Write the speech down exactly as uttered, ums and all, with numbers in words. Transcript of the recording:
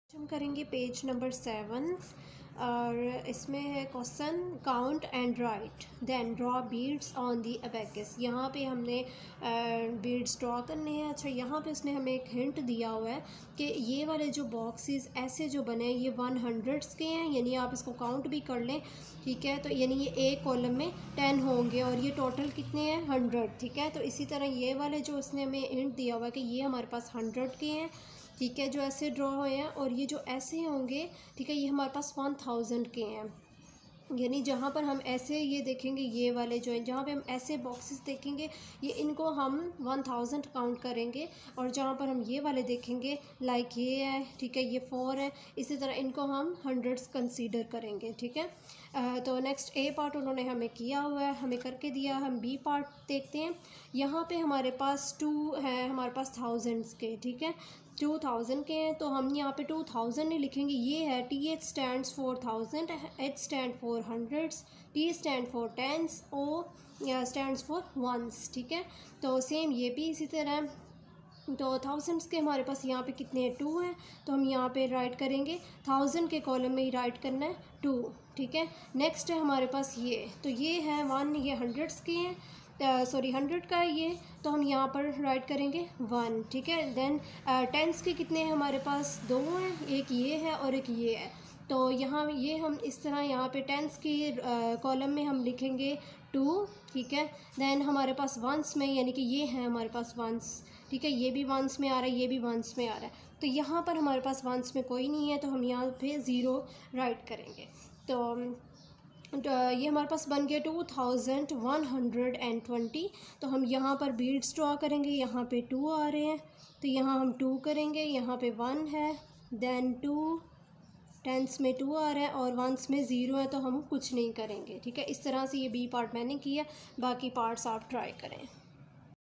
हम करेंगे page number seven और इसमें है question count and write then draw beads on the abacus. यहाँ पे हमने बीड्स ड्रॉ करने हैं। अच्छा, यहाँ पे उसने हमें एक हिंट दिया हुआ है कि ये वाले जो बॉक्सेस ऐसे जो बने हैं ये वन हंड्रेड्स के हैं, यानी आप इसको काउंट भी कर लें, ठीक है। तो यानी ये एक कॉलम में टेन होंगे और ये टोटल कितने हैं, हंड्रेड, ठीक है। तो इसी तरह ये वाले जो उसने हमें हिंट दिया हुआ है कि ये हमारे पास हंड्रेड के हैं, ठीक है, जो ऐसे ड्रॉ हुए हैं, और ये जो ऐसे होंगे, ठीक है, ये हमारे पास वन थाउजेंड के हैं। यानी जहाँ पर हम ऐसे ये देखेंगे, ये वाले जो हैं, जहाँ पे हम ऐसे बॉक्सेस देखेंगे ये इनको हम वन थाउजेंड काउंट करेंगे, और जहाँ पर हम ये वाले देखेंगे लाइक ये है, ठीक है, ये फोर है, इसी तरह इनको हम हंड्रेड्स कंसीडर करेंगे, ठीक है। आ, तो नेक्स्ट ए पार्ट उन्होंने हमें किया हुआ है, हमें करके दिया। हम बी पार्ट देखते हैं। यहाँ पे हमारे पास टू है, हमारे पास थाउजेंड्स के, ठीक है, टू थाउजेंड के हैं, तो हम यहाँ पे टू थाउजेंड नहीं लिखेंगे। ये है T H stand for thousand, H stand for hundreds, T stand for tens, O stand for ones, ठीक है। तो सेम ये भी इसी तरह। तो थाउजेंड्स के हमारे पास यहाँ पे कितने हैं, टू हैं, तो हम यहाँ पे राइट करेंगे थाउजेंड के कॉलम में ही राइट करना है टू, ठीक है। नेक्स्ट है हमारे पास ये, तो ये है वन, ये हंड्रेड्स के हैं, सॉरी हंड्रेड का है ये, तो हम यहाँ पर राइट करेंगे वन, ठीक है। देन टेंस के कितने हैं हमारे पास, दो हैं, एक ये है और एक ये है, तो यहाँ ये हम इस तरह यहाँ पे टेंस की कॉलम में हम लिखेंगे टू, ठीक है। देन हमारे पास वंस में, यानी कि ये है हमारे पास वंस, ठीक है, ये भी वंस में आ रहा है, ये भी वंस में आ रहा है, तो यहाँ पर हमारे पास वंस में कोई नहीं है, तो हम यहाँ पे ज़ीरो राइट करेंगे। तो तो ये हमारे पास बन गया two thousand one hundred and twenty. तो हम यहाँ पर बीड्स ड्रॉ करेंगे, यहाँ पे टू आ रहे हैं, तो यहाँ हम टू करेंगे, यहाँ पे वन है, देन टू, टेंस में टू आ रहा है और वंस में ज़ीरो है, तो हम कुछ नहीं करेंगे, ठीक है। इस तरह से ये बी पार्ट मैंने किया, बाकी पार्ट्स आप ट्राई करें।